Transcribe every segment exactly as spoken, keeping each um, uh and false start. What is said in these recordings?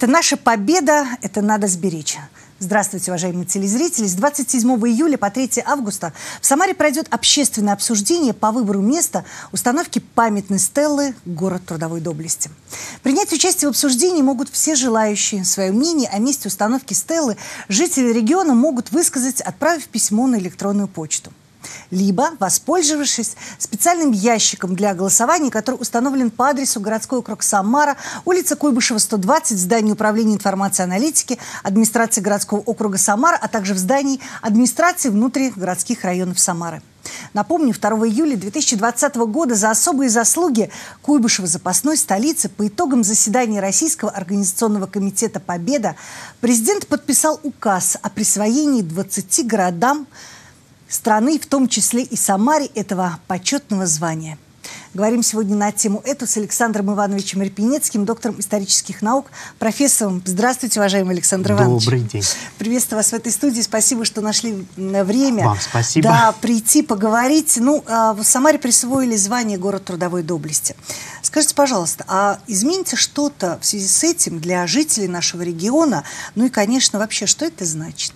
Это наша победа, это надо сберечь. Здравствуйте, уважаемые телезрители. С двадцать седьмого июля по третье августа в Самаре пройдет общественное обсуждение по выбору места установки памятной стелы «Город трудовой доблести». Принять участие в обсуждении могут все желающие. Свое мнение о месте установки стелы жители региона могут высказать, отправив письмо на электронную почту. Либо воспользовавшись специальным ящиком для голосования, который установлен по адресу городской округ Самара, улица Куйбышева, сто двадцать, в здании управления информации и аналитики, администрации городского округа Самара, а также в здании администрации внутригородских районов Самары. Напомню, второго июля две тысячи двадцатого года за особые заслуги Куйбышева запасной столицы по итогам заседания Российского организационного комитета «Победа» президент подписал указ о присвоении двадцати городам страны, в том числе и Самаре, этого почетного звания. Говорим сегодня на тему эту с Александром Ивановичем Репинецким, доктором исторических наук, профессором. Здравствуйте, уважаемый Александр Иванович. Добрый день. Приветствую вас в этой студии. Спасибо, что нашли время. Вам спасибо. Да, прийти, поговорить. Ну, в Самаре присвоили звание «Город трудовой доблести». Скажите, пожалуйста, а изменится что-то в связи с этим для жителей нашего региона? Ну и, конечно, вообще, что это значит?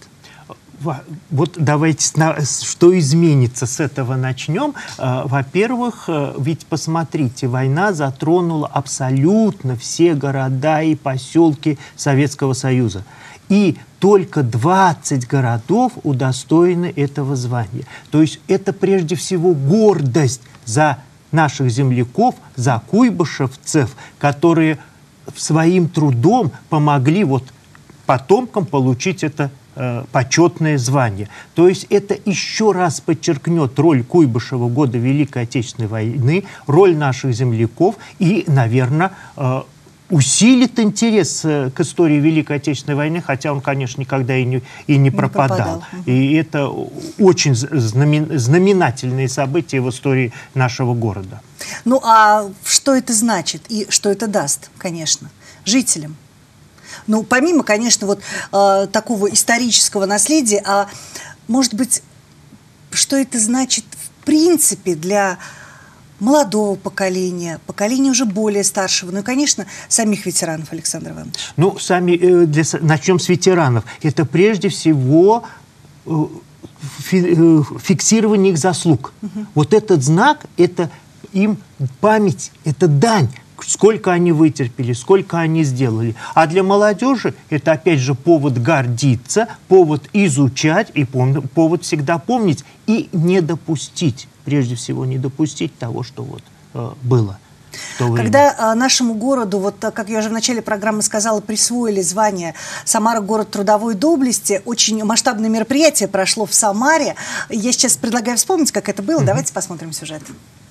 Вот давайте, что изменится, с этого начнем. Во-первых, ведь посмотрите, война затронула абсолютно все города и поселки Советского Союза. И только двадцать городов удостоены этого звания. То есть это прежде всего гордость за наших земляков, за куйбышевцев, которые своим трудом помогли вот потомкам получить это почетное звание. То есть это еще раз подчеркнет роль Куйбышева в годы Великой Отечественной войны, роль наших земляков и, наверное, усилит интерес к истории Великой Отечественной войны, хотя он, конечно, никогда и не, и не пропадал. Не пропадал. И это очень знамен, знаменательные события в истории нашего города. Ну а что это значит и что это даст, конечно, жителям? Ну, помимо, конечно, вот э, такого исторического наследия, а может быть, что это значит в принципе для молодого поколения, поколения уже более старшего, ну и, конечно, самих ветеранов, Александр Иванович? Ну, сами, э, для, начнем с ветеранов. Это прежде всего э, фи, э, фиксирование их заслуг. Угу. Вот этот знак, это им память, это дань. Сколько они вытерпели, сколько они сделали. А для молодежи это, опять же, повод гордиться, повод изучать и пом- повод всегда помнить и не допустить, прежде всего, не допустить того, что вот э, было. Когда а, нашему городу, вот как я уже в начале программы сказала, присвоили звание «Самара. Город трудовой доблести», очень масштабное мероприятие прошло в Самаре. Я сейчас предлагаю вспомнить, как это было. Mm-hmm. Давайте посмотрим сюжет.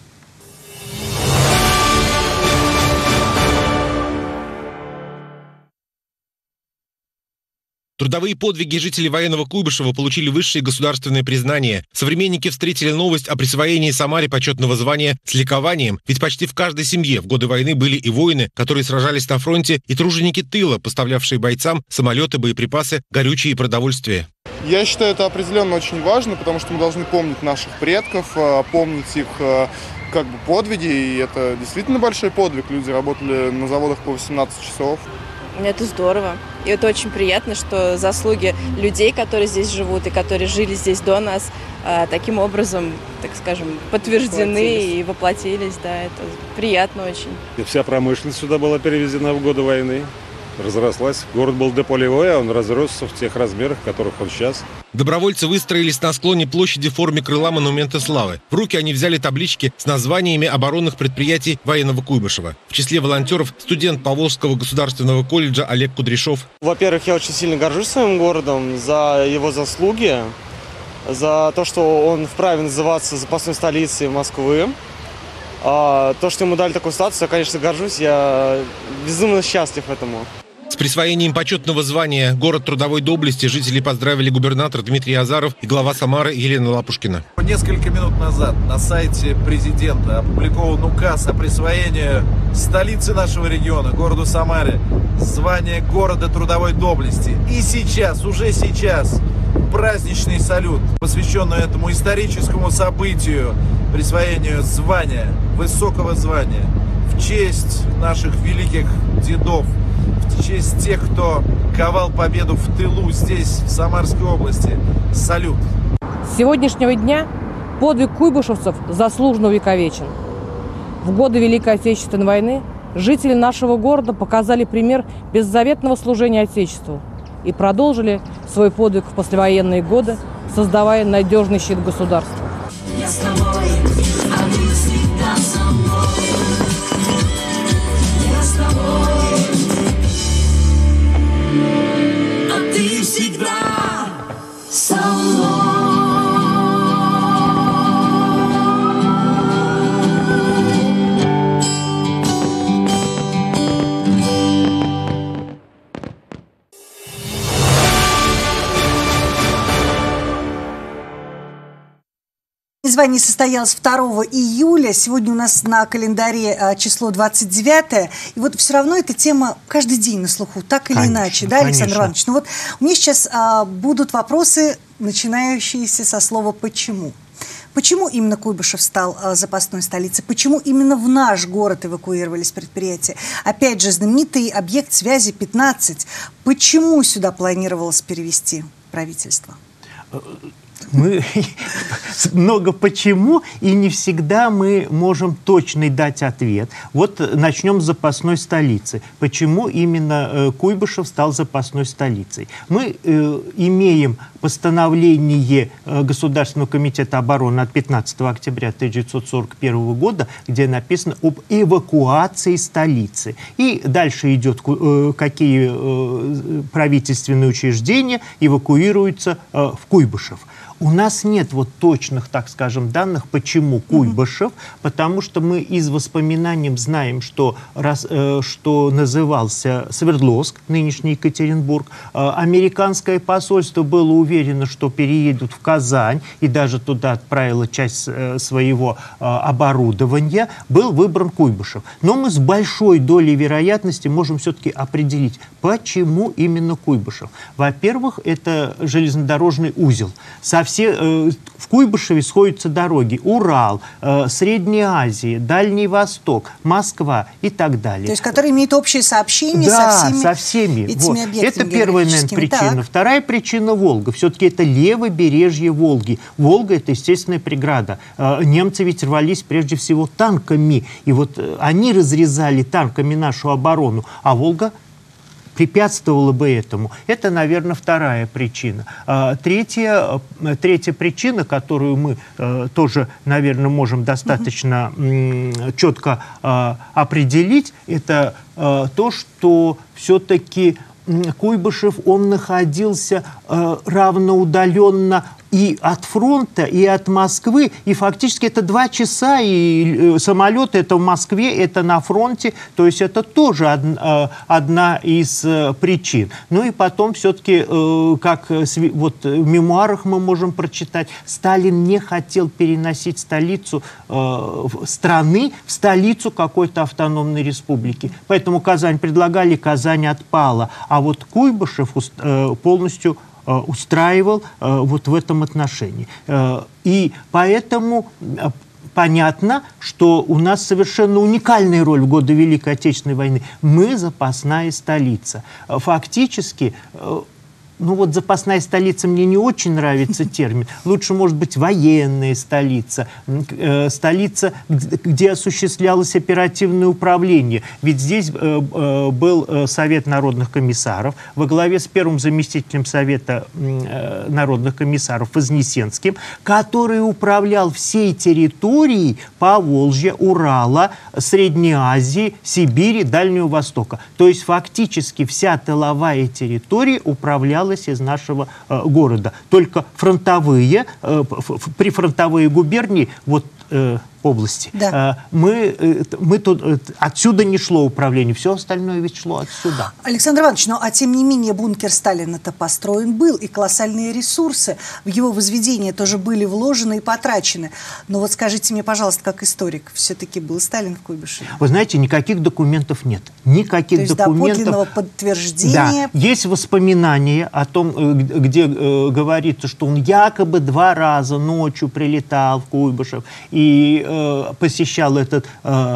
Трудовые подвиги жителей военного Куйбышева получили высшее государственное признание. Современники встретили новость о присвоении Самаре почетного звания с ликованием, ведь почти в каждой семье в годы войны были и воины, которые сражались на фронте, и труженики тыла, поставлявшие бойцам самолеты, боеприпасы, горючее и продовольствие. Я считаю, это определенно очень важно, потому что мы должны помнить наших предков, помнить их как бы подвиги, и это действительно большой подвиг. Люди работали на заводах по восемнадцать часов. Это здорово. И это очень приятно, что заслуги людей, которые здесь живут и которые жили здесь до нас, таким образом, так скажем, подтверждены воплотились. и воплотились. Да, это приятно очень. И вся промышленность сюда была перевезена в годы войны. Разрослась. Город был дополевой, а он разросся в тех размерах, в которых он сейчас. Добровольцы выстроились на склоне площади в форме крыла монумента славы. В руки они взяли таблички с названиями оборонных предприятий военного Куйбышева. В числе волонтеров студент Поволжского государственного колледжа Олег Кудряшов. Во-первых, я очень сильно горжусь своим городом за его заслуги, за то, что он вправе называться запасной столицей Москвы. А то, что ему дали такой статус, я, конечно, горжусь, я безумно счастлив этому. С присвоением почетного звания «Город трудовой доблести» жители поздравили губернатор Дмитрий Азаров и глава Самары Елена Лапушкина. Несколько минут назад на сайте президента опубликован указ о присвоении столице нашего региона, городу Самаре, звания города трудовой доблести. И сейчас, уже сейчас, праздничный салют, посвященный этому историческому событию, присвоению звания, высокого звания, в честь наших великих дедов, в в честь тех, кто ковал победу в тылу здесь, в Самарской области. Салют! С сегодняшнего дня подвиг куйбышевцев заслуженно увековечен. В годы Великой Отечественной войны жители нашего города показали пример беззаветного служения Отечеству и продолжили свой подвиг в послевоенные годы, создавая надежный щит государства. Я с тобой, а ты всегда со мной. Я с тобой, а ты всегда со мной. Звание состоялось второго июля. Сегодня у нас на календаре а, число двадцать девятое. И вот все равно эта тема каждый день на слуху, так или Конечно, иначе. Да, Александр конечно. Иванович? Ну вот у меня сейчас а, будут вопросы, начинающиеся со слова «почему». Почему именно Куйбышев стал а, запасной столицей? Почему именно в наш город эвакуировались предприятия? Опять же, знаменитый объект связи пятнадцать. Почему сюда планировалось перевести правительство? Мы много почему, и не всегда мы можем точно дать ответ. Вот начнем с запасной столицы. Почему именно э, Куйбышев стал запасной столицей? Мы э, имеем постановление э, Государственного комитета обороны от пятнадцатого октября тысяча девятьсот сорок первого года, где написано об эвакуации столицы. И дальше идет, э, какие э, правительственные учреждения эвакуируются э, в Куйбышев. У нас нет вот точных, так скажем, данных, почему Куйбышев, mm-hmm. потому что мы из воспоминаний знаем, что, раз, э, что назывался Свердловск, нынешний Екатеринбург. Э, американское посольство было уверено, что переедут в Казань, и даже туда отправило часть э, своего э, оборудования. Был выбран Куйбышев. Но мы с большой долей вероятности можем все-таки определить, почему именно Куйбышев. Во-первых, это железнодорожный узел. Со все, э, в Куйбышеве сходятся дороги Урал, э, Средняя Азия, Дальний Восток, Москва и так далее. То есть, которые имеют общее сообщение да, со всеми, со всеми. этими вот. объектами. Это первая, наверное, причина. Так. Вторая причина — Волга. Все-таки это левобережье Волги. Волга — это естественная преграда. Э, немцы ведь рвались прежде всего танками. И вот э, они разрезали танками нашу оборону, а Волга препятствовало бы этому. Это, наверное, вторая причина. Третья, третья причина, которую мы тоже, наверное, можем достаточно mm-hmm. четко определить, это то, что все-таки Куйбышев, он находился равноудаленно и от фронта, и от Москвы, и фактически это два часа, и самолеты это в Москве, это на фронте, то есть это тоже одна, одна из причин. Ну и потом все-таки, как вот в мемуарах мы можем прочитать, Сталин не хотел переносить столицу страны в столицу какой-то автономной республики. Поэтому Казань предлагали, Казань отпала. А вот Куйбышев полностью устраивал э, вот в этом отношении. Э, и поэтому э, понятно, что у нас совершенно уникальная роль в годы Великой Отечественной войны. Мы запасная столица. Фактически, э, ну вот запасная столица, мне не очень нравится термин. Лучше, может быть, военная столица, э, столица, где осуществлялось оперативное управление. Ведь здесь э, э, был э, Совет народных комиссаров во главе с первым заместителем Совета э, народных комиссаров Вознесенским, который управлял всей территорией Поволжья, Урала, Средней Азии, Сибири, Дальнего Востока. То есть фактически вся тыловая территория управляла из нашего э, города. Только фронтовые, э, прифронтовые губернии, вот э, области, да. э, мы, э, мы тут, э, отсюда не шло управление, все остальное ведь шло отсюда. Александр Иванович, ну а тем не менее бункер Сталина-то построен был, и колоссальные ресурсы в его возведение тоже были вложены и потрачены. Но вот скажите мне, пожалуйста, как историк, все-таки был Сталин в Куйбышеве? Вы знаете, никаких документов нет. Никаких То есть документов. До подлинного подтверждения. Да. Есть воспоминания о том, где э, говорится, что он якобы два раза ночью прилетал в Куйбышев и э, посещал этот э,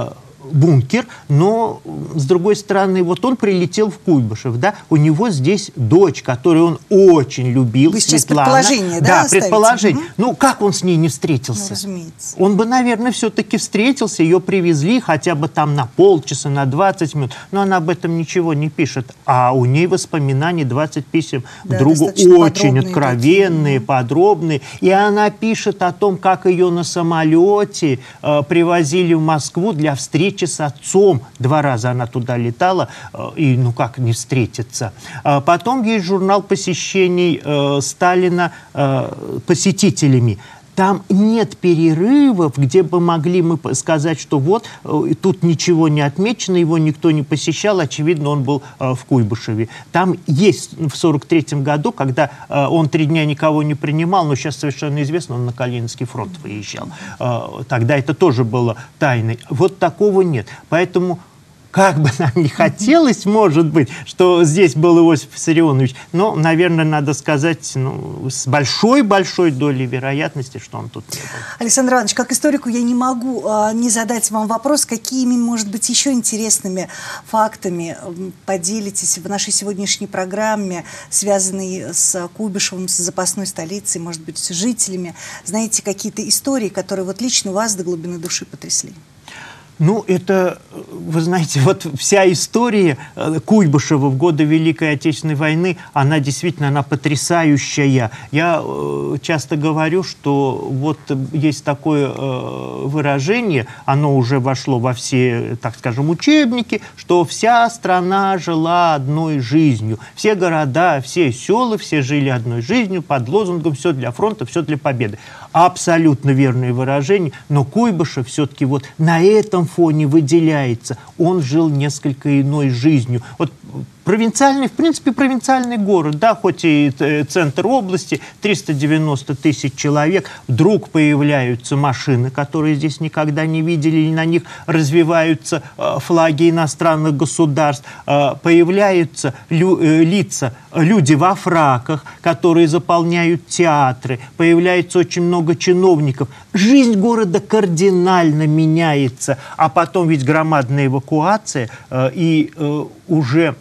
бункер, но, с другой стороны, вот он прилетел в Куйбышев, да, у него здесь дочь, которую он очень любил, Вы сейчас Светлана. предположение, да, Да, оставите? предположение. Угу. Ну, как он с ней не встретился? Ну, разумеется. Он бы, наверное, все-таки встретился, ее привезли хотя бы там на полчаса, на двадцать минут, но она об этом ничего не пишет. А у ней воспоминаний двадцать писем Да, к другу достаточно очень подробные откровенные, такие. подробные. И она пишет о том, как ее на самолете э, привозили в Москву для встречи с отцом. Два раза она туда летала, э, и ну как не встретиться. А потом есть журнал посещений э, Сталина э, посетителями. Там нет перерывов, где бы могли мы сказать, что вот э, тут ничего не отмечено, его никто не посещал, очевидно, он был э, в Куйбышеве. Там есть в сорок третьем году, когда э, он три дня никого не принимал, но сейчас совершенно известно, он на Калининский фронт выезжал. Э, тогда это тоже было тайной. Вот такого нет. Поэтому... Как бы нам не хотелось, может быть, что здесь был Иосиф Виссарионович, но, наверное, надо сказать, ну, с большой-большой долей вероятности, что он тут не был. Александр Иванович, как историку я не могу а, не задать вам вопрос, какими, может быть, еще интересными фактами м, поделитесь в нашей сегодняшней программе, связанной с Куйбышевым, с запасной столицей, может быть, с жителями. Знаете, какие-то истории, которые вот лично вас до глубины души потрясли? Ну, это, вы знаете, вот вся история Куйбышева в годы Великой Отечественной войны, она действительно, она потрясающая. Я э, часто говорю, что вот есть такое э, выражение, оно уже вошло во все, так скажем, учебники, что вся страна жила одной жизнью. Все города, все села, все жили одной жизнью под лозунгом «все для фронта, все для победы». Абсолютно верное выражение, но Куйбышев все-таки вот на этом фоне выделяется. Он жил несколько иной жизнью. Вот провинциальный, в принципе, провинциальный город, да, хоть и центр области, триста девяносто тысяч человек, вдруг появляются машины, которые здесь никогда не видели, и на них развиваются э, флаги иностранных государств, э, появляются лю, э, лица, люди во фраках, которые заполняют театры, появляется очень много чиновников. Жизнь города кардинально меняется, а потом ведь громадная эвакуация, э, и э, уже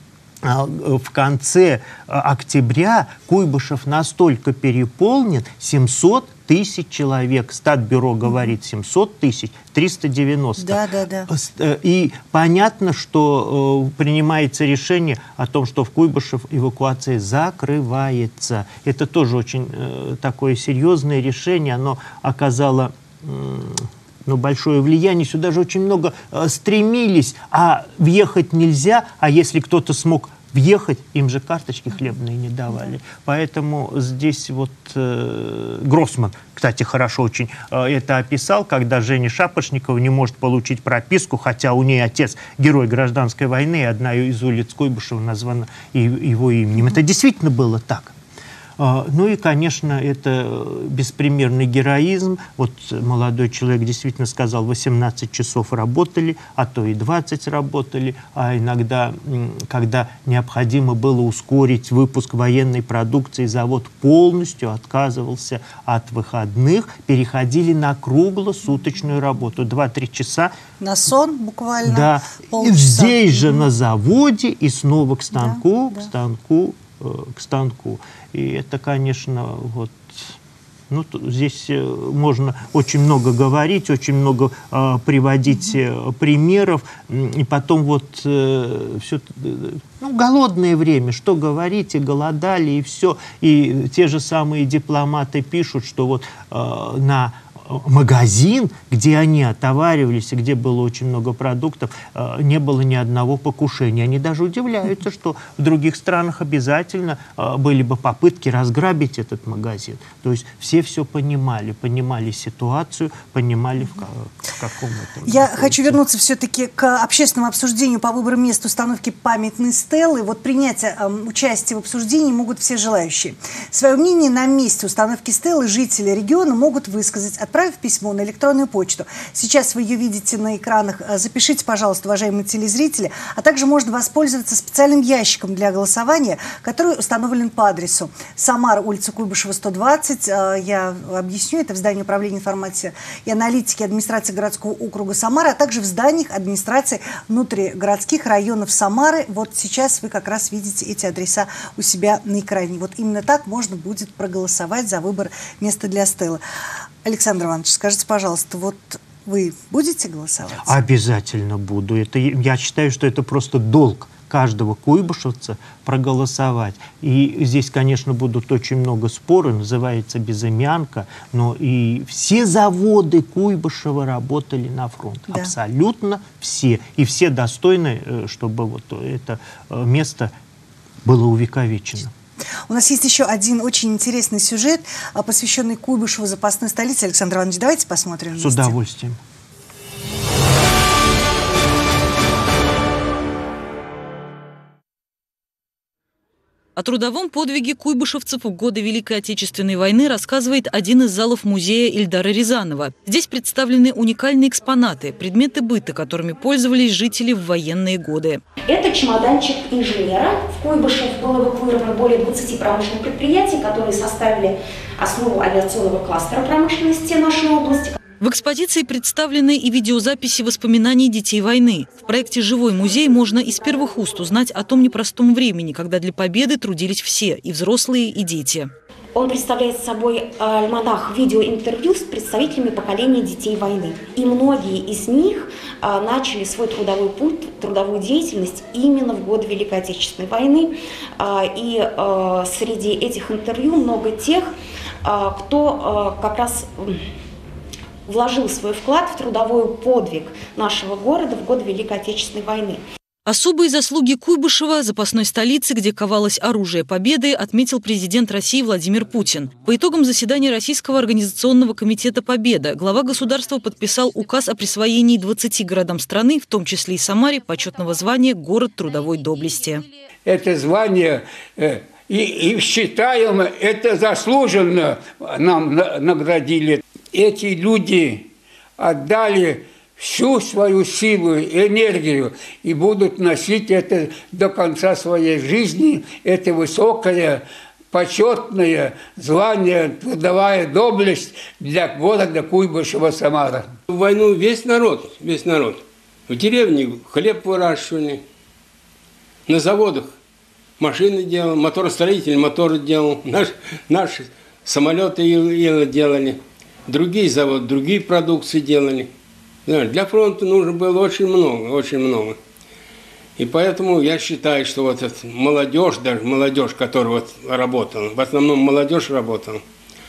в конце октября Куйбышев настолько переполнен, семьсот тысяч человек. Статбюро говорит семьсот тысяч, триста девяносто. Да, да, да. И понятно, что э, принимается решение о том, что в Куйбышев эвакуация закрывается. Это тоже очень э, такое серьезное решение. Оно оказало... Э, но большое влияние. Сюда же очень много э, стремились, а въехать нельзя, а если кто-то смог въехать, им же карточки хлебные не давали. Поэтому здесь вот э, Гроссман, кстати, хорошо очень э, это описал, когда Женя Шапошникова не может получить прописку, хотя у нее отец герой гражданской войны, и одна из улиц Куйбышева названа его именем. Это действительно было так. Ну и, конечно, это беспримерный героизм. Вот молодой человек действительно сказал, восемнадцать часов работали, а то и двадцать работали. А иногда, когда необходимо было ускорить выпуск военной продукции, завод полностью отказывался от выходных, переходили на круглосуточную работу. два-три часа. На сон буквально. Да. И здесь же на заводе и снова к станку, да, к станку, да. к станку. И это, конечно, вот, ну, здесь можно очень много говорить, очень много э, приводить э, примеров. И потом вот э, все, ну, голодное время, что говорить, и голодали, и все. И те же самые дипломаты пишут, что вот э, на магазин, где они отоваривались и где было очень много продуктов, не было ни одного покушения. Они даже удивляются, что в других странах обязательно были бы попытки разграбить этот магазин. То есть все все понимали, понимали ситуацию, понимали, в, в каком это... Я находится. хочу вернуться все-таки к общественному обсуждению по выбору места установки памятной стелы. Вот принять э, участие в обсуждении могут все желающие. Свое мнение на месте установки стелы жители региона могут высказать, отправить отправив письмо на электронную почту. Сейчас вы ее видите на экранах. Запишите, пожалуйста, уважаемые телезрители. А также можно воспользоваться специальным ящиком для голосования, который установлен по адресу Самара, улица Куйбышева, сто двадцать. Я объясню, это в здании управления информации и аналитики администрации городского округа Самара, а также в зданиях администрации внутригородских районов Самары. Вот сейчас вы как раз видите эти адреса у себя на экране. Вот именно так можно будет проголосовать за выбор места для стелы. Александр Иванович, скажите, пожалуйста, вот вы будете голосовать? Обязательно буду. Это, я считаю, что это просто долг каждого куйбышевца проголосовать. И здесь, конечно, будут очень много споров, называется безымянка, но и все заводы Куйбышева работали на фронт. Да. Абсолютно все. И все достойны, чтобы вот это место было увековечено. У нас есть еще один очень интересный сюжет, посвященный Куйбышеву, запасной столице. Александр Иванович, давайте посмотрим вместе. С удовольствием. О трудовом подвиге куйбышевцев в годы Великой Отечественной войны рассказывает один из залов музея Ильдара Рязанова. Здесь представлены уникальные экспонаты, предметы быта, которыми пользовались жители в военные годы. Это чемоданчик инженера. В Куйбышев было эвакуировано более двадцати промышленных предприятий, которые составили основу авиационного кластера промышленности нашей области. В экспозиции представлены и видеозаписи воспоминаний детей войны. В проекте «Живой музей» можно из первых уст узнать о том непростом времени, когда для победы трудились все, и взрослые, и дети. Он представляет собой альманах видеоинтервью с представителями поколения детей войны. И многие из них начали свой трудовой путь, трудовую деятельность именно в годы Великой Отечественной войны. И среди этих интервью много тех, кто как раз вложил свой вклад в трудовой подвиг нашего города в годы Великой Отечественной войны. Особые заслуги Куйбышева, запасной столицы, где ковалось оружие победы, отметил президент России Владимир Путин. По итогам заседания Российского организационного комитета «Победа» глава государства подписал указ о присвоении двадцати городам страны, в том числе и Самаре, почетного звания «Город трудовой доблести». Это звание э, и, и считаем, это заслуженно нам наградили. Эти люди отдали всю свою силу и энергию и будут носить это до конца своей жизни, это высокое, почетное звание, трудовая доблесть для города Куйбышева-Самара. В войну весь народ, весь народ. В деревне хлеб выращивали, на заводах машины делал, моторостроитель моторы делал, наш, наши самолеты делали. Другие заводы, другие продукции делали. Для фронта нужно было очень много, очень много. И поэтому я считаю, что вот эта молодежь, даже молодежь, которая вот работала, в основном молодежь работала,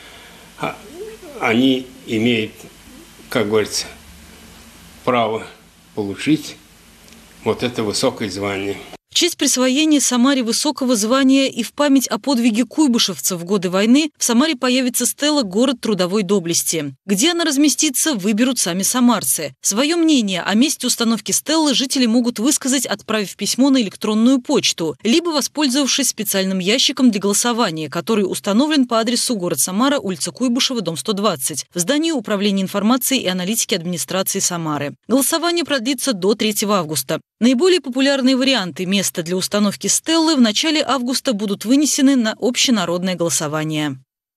они имеют, как говорится, право получить вот это высокое звание. В честь присвоения Самаре высокого звания и в память о подвиге куйбышевцев в годы войны в Самаре появится стела «Город трудовой доблести». Где она разместится, выберут сами самарцы. Свое мнение о месте установки стелы жители могут высказать, отправив письмо на электронную почту, либо воспользовавшись специальным ящиком для голосования, который установлен по адресу город Самара, улица Куйбышева, дом сто двадцать, в здании управления информацией и аналитики администрации Самары. Голосование продлится до третьего августа. Наиболее популярные варианты места для установки стеллы в начале августа будут вынесены на общенародное голосование.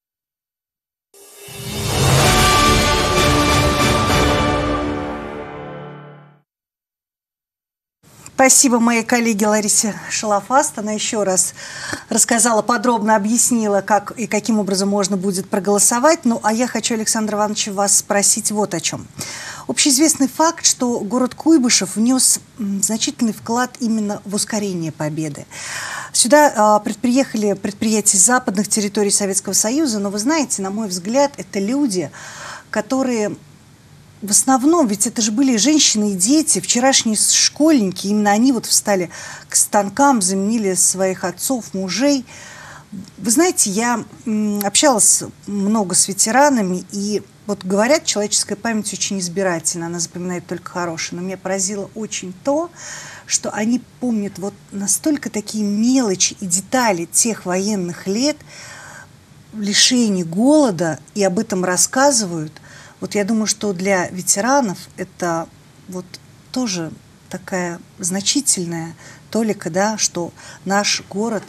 Спасибо моей коллеге Ларисе Шалафаст. Она еще раз рассказала, подробно объяснила, как и каким образом можно будет проголосовать. Ну, а я хочу, Александр Иванович, вас спросить вот о чем. Общеизвестный факт, что город Куйбышев внес значительный вклад именно в ускорение победы. Сюда э, предприехали предприятия западных территорий Советского Союза, но вы знаете, на мой взгляд, это люди, которые... В основном, ведь это же были женщины и дети, вчерашние школьники, именно они вот встали к станкам, заменили своих отцов, мужей. Вы знаете, я общалась много с ветеранами, и вот говорят, человеческая память очень избирательна, она запоминает только хорошее. Но меня поразило очень то, что они помнят вот настолько такие мелочи и детали тех военных лет, лишений, голода, и об этом рассказывают. Вот я думаю, что для ветеранов это вот тоже такая значительная толика, да, что наш город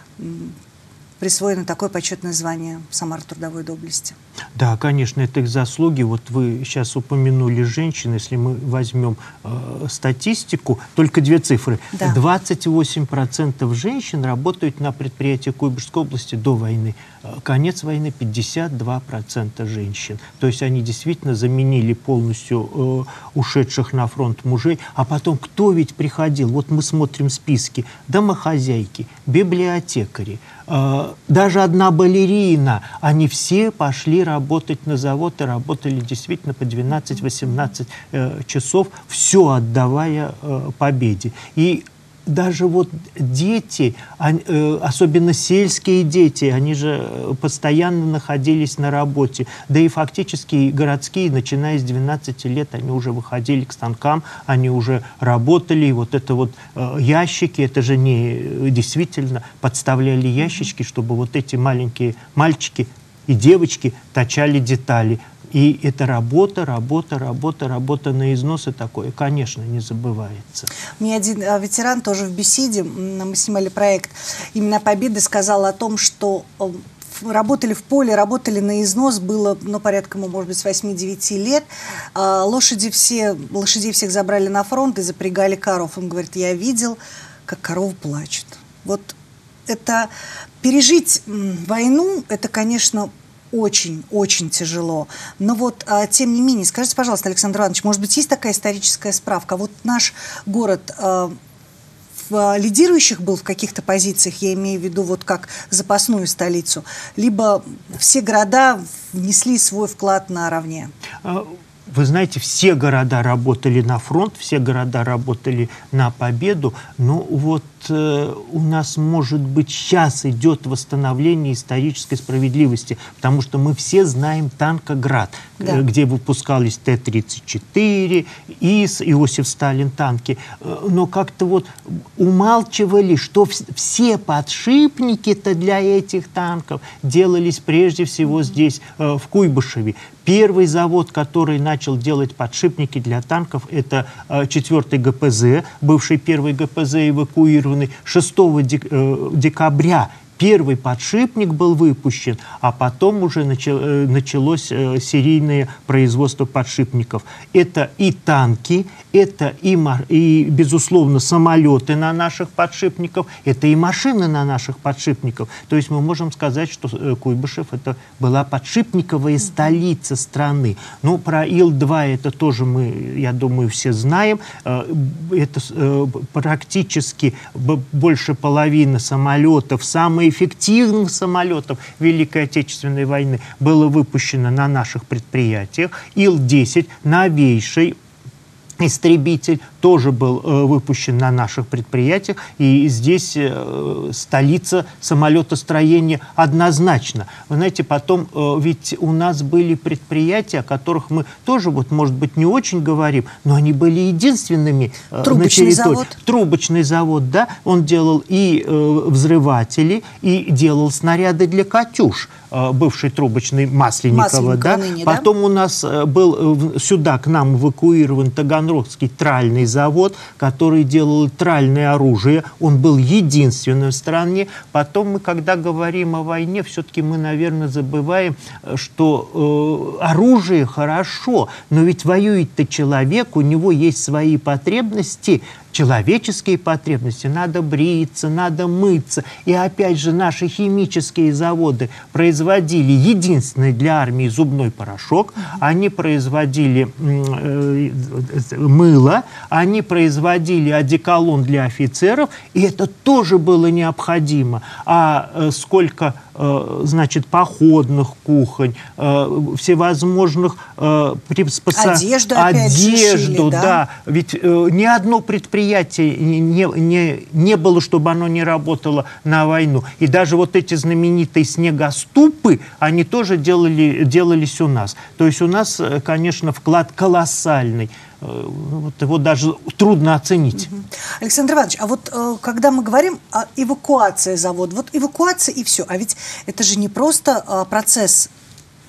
присвоено такое почетное звание Самары трудовой доблести. Да, конечно, это их заслуги. Вот вы сейчас упомянули женщин. Если мы возьмем э, статистику, только две цифры. Да. двадцать восемь процентов женщин работают на предприятии Куйбышевской области до войны. Конец войны пятьдесят два процента женщин. То есть они действительно заменили полностью э, ушедших на фронт мужей. А потом кто ведь приходил? Вот мы смотрим списки. Домохозяйки, библиотекари, э, даже одна балерина. Они все пошли работать на завод и работали действительно по двенадцать-восемнадцать э, часов, все отдавая э, победе. И даже вот дети, они, э, особенно сельские дети, они же постоянно находились на работе. Да и фактически городские, начиная с двенадцати лет, они уже выходили к станкам, они уже работали. И вот это вот э, ящики, это же не действительно подставляли ящички, чтобы вот эти маленькие мальчики и девочки точали детали. И это работа, работа, работа, работа на износ, и такое, конечно, не забывается. Мне один а, ветеран тоже в беседе, мы снимали проект именно «Победы», сказал о том, что а, работали в поле, работали на износ, было, ну, порядка, может быть, с восьми-девяти лет. А, лошади все, лошадей всех забрали на фронт и запрягали коров. Он говорит, я видел, как коровы плачут. Вот это пережить войну, это, конечно, очень-очень тяжело. Но вот, а, тем не менее, скажите, пожалуйста, Александр Иванович, может быть, есть такая историческая справка? Вот наш город а, в лидирующих был в каких-то позициях, я имею в виду вот как запасную столицу, либо все города внесли свой вклад наравне? Вы знаете, все города работали на фронт, все города работали на победу, но вот э, у нас, может быть, сейчас идет восстановление исторической справедливости, потому что мы все знаем Танкоград, да. э, где выпускались Т тридцать четыре, ИС, Иосиф Сталин танки, э, но как-то вот умалчивали, что в, все подшипники-то для этих танков делались прежде всего здесь, э, в Куйбышеве. Первый завод, который начал делать подшипники для танков, это четвёртый гэ пэ зэ, бывший первый гэ пэ зэ эвакуированный. шестого декабря первый подшипник был выпущен, а потом уже началось серийное производство подшипников. Это и танки, это и, и, безусловно, самолеты на наших подшипников, это и машины на наших подшипников. То есть мы можем сказать, что Куйбышев это была подшипниковая столица страны. Ну, про Ил два это тоже мы, я думаю, все знаем. Это практически больше половины самолетов, самые эффективных самолетов Великой Отечественной войны было выпущено на наших предприятиях. Ил десять, новейший истребитель, тоже был э, выпущен на наших предприятиях, и здесь э, столица самолетостроения однозначно. Вы знаете, потом э, ведь у нас были предприятия, о которых мы тоже, вот, может быть, не очень говорим, но они были единственными э, на территории. Завод. Трубочный завод, да, он делал и э, взрыватели, и делал снаряды для «Катюш», э, бывший трубочный Масленникова, да? Ныне, потом да? у нас э, был э, сюда к нам эвакуирован Таганрогский тральный завод, который делал тральное оружие. Он был единственным в стране. Потом мы, когда говорим о войне, все-таки мы, наверное, забываем, что э, оружие хорошо, но ведь воюет-то человек, у него есть свои потребности, человеческие потребности. Надо бриться, надо мыться. И опять же, наши химические заводы производили единственный для армии зубной порошок, они производили э, мыло, они производили одеколон для офицеров, и это тоже было необходимо. А э, сколько, э, значит, походных кухонь, э, всевозможных э, приспособ... Одежду, Одежду, да? да. Ведь э, ни одно предприятие не, не, не было, чтобы оно не работало на войну. И даже вот эти знаменитые снегоступы, они тоже делали, делались у нас. То есть у нас, конечно, вклад колоссальный. Вот его даже трудно оценить. Александр Иванович, а вот когда мы говорим о эвакуации завода, вот эвакуация и все, а ведь это же не просто процесс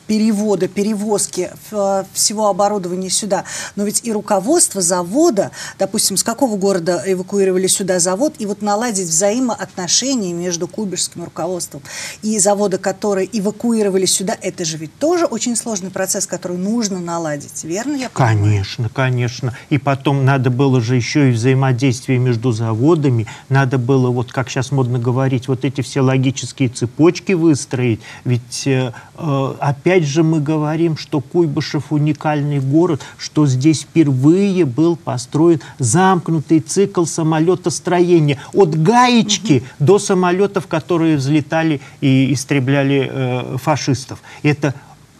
перевода, перевозки всего оборудования сюда, но ведь и руководство завода, допустим, с какого города эвакуировали сюда завод, и вот наладить взаимоотношения между куйбышевским руководством и завода, которые эвакуировали сюда, это же ведь тоже очень сложный процесс, который нужно наладить, верно я понимаю? Конечно, конечно. И потом надо было же еще и взаимодействие между заводами, надо было, вот как сейчас модно говорить, вот эти все логические цепочки выстроить, ведь э, опять же мы говорим, что Куйбышев уникальный город, что здесь впервые был построен замкнутый цикл самолетостроения. От гаечки угу. до самолетов, которые взлетали и истребляли э, фашистов. Это,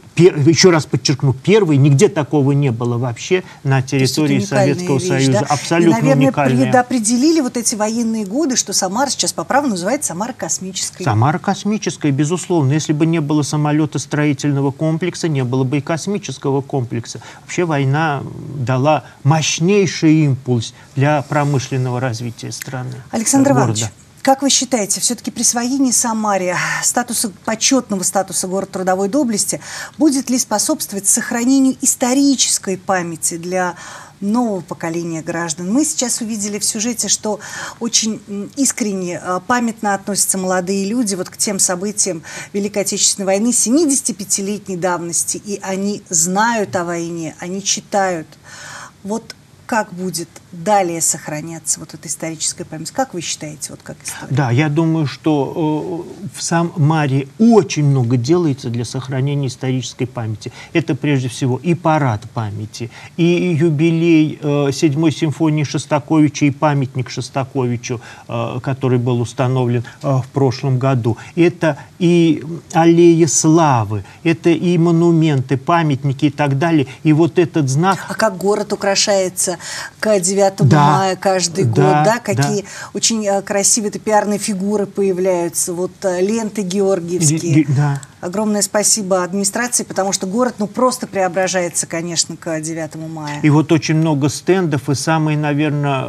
еще раз подчеркну, первый, нигде такого не было вообще на территории Советского вещь, Союза. Да? Абсолютно и, наверное, уникальная. предопределили вот эти военные годы, что Самара сейчас по праву называется Самара космической. Самара космическая, безусловно. Если бы не было самолетостроительного комплекса, не было бы и космического комплекса. Вообще война дала мощнейший импульс для промышленного развития страны. Александр Иванович, как вы считаете, все-таки присвоение Самаре статуса, почетного статуса города трудовой доблести будет ли способствовать сохранению исторической памяти для нового поколения граждан? Мы сейчас увидели в сюжете, что очень искренне, памятно относятся молодые люди вот к тем событиям Великой Отечественной войны семидесятипятилетней давности, и они знают о войне, они читают. Вот как будет далее сохраняться вот эта историческая память? Как вы считаете, вот как история? Да, я думаю, что э, в Самаре очень много делается для сохранения исторической памяти. Это прежде всего и парад памяти, и юбилей э, седьмой симфонии Шостаковича, и памятник Шостаковичу, э, который был установлен э, в прошлом году. Это и аллеи славы, это и монументы, памятники и так далее. И вот этот знак... А как город украшается к девятому да, мая каждый да, год, да, какие да. очень красивые пиарные фигуры появляются, вот ленты георгиевские. Да. Огромное спасибо администрации, потому что город, ну, просто преображается, конечно, к девятому мая. И вот очень много стендов, и самые, наверное,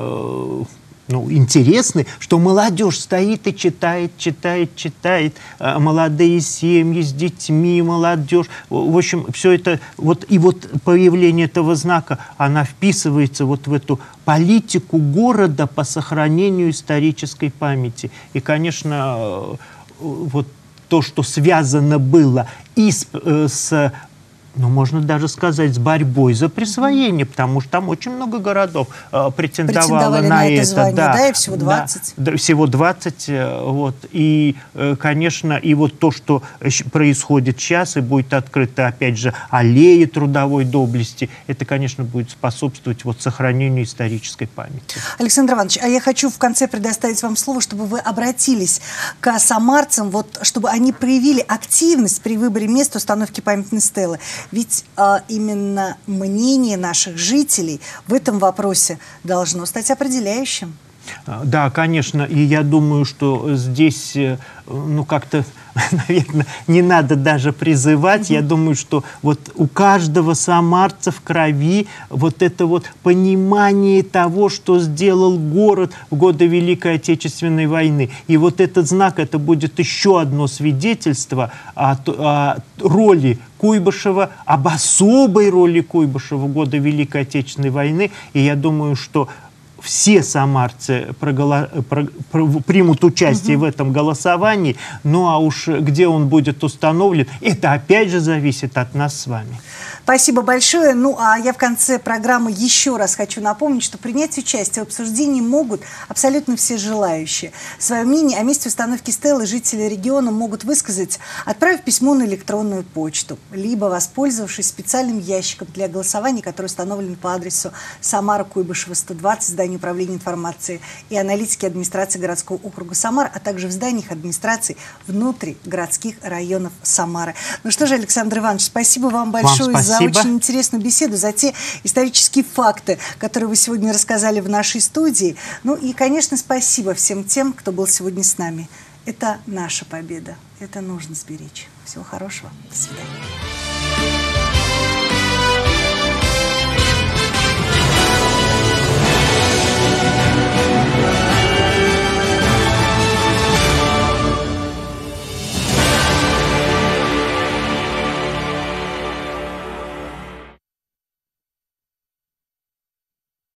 ну, интересны, что молодежь стоит и читает, читает, читает, молодые семьи с детьми, молодежь. В общем, все это, вот, и вот появление этого знака, она вписывается вот в эту политику города по сохранению исторической памяти. И, конечно, вот то, что связано было и с, с ну, можно даже сказать, с борьбой за присвоение, потому что там очень много городов э, претендовало на, на это. Звание, да, да, и всего двадцать. Да, всего двадцать. Вот. И, э, конечно, и вот то, что происходит сейчас, и будет открыта, опять же, аллея трудовой доблести, это, конечно, будет способствовать вот сохранению исторической памяти. Александр Иванович, а я хочу в конце предоставить вам слово, чтобы вы обратились к самарцам, вот, чтобы они проявили активность при выборе места установки памятной стелы. Ведь а, именно мнение наших жителей в этом вопросе должно стать определяющим. Да, конечно, и я думаю, что здесь, ну, как-то, наверное, не надо даже призывать. Mm-hmm. Я думаю, что вот у каждого самарца в крови вот это вот понимание того, что сделал город в годы Великой Отечественной войны. И вот этот знак, это будет еще одно свидетельство о, о роли Куйбышева, об особой роли Куйбышева в годы Великой Отечественной войны. И я думаю, что все самарцы проголо... про... примут участие угу. в этом голосовании, ну а уж где он будет установлен, это опять же зависит от нас с вами. Спасибо большое. Ну, а я в конце программы еще раз хочу напомнить, что принять участие в обсуждении могут абсолютно все желающие. Свое мнение о месте установки стелы жители региона могут высказать, отправив письмо на электронную почту, либо воспользовавшись специальным ящиком для голосования, который установлен по адресу Самара, Куйбышева, сто двадцать, здание управления информации и аналитики администрации городского округа Самара, а также в зданиях администрации внутригородских районов Самары. Ну что же, Александр Иванович, спасибо вам большое вам за очень интересную беседу, за те исторические факты, которые вы сегодня рассказали в нашей студии. Ну и, конечно, спасибо всем тем, кто был сегодня с нами. Это наша победа. Это нужно сберечь. Всего хорошего. До свидания.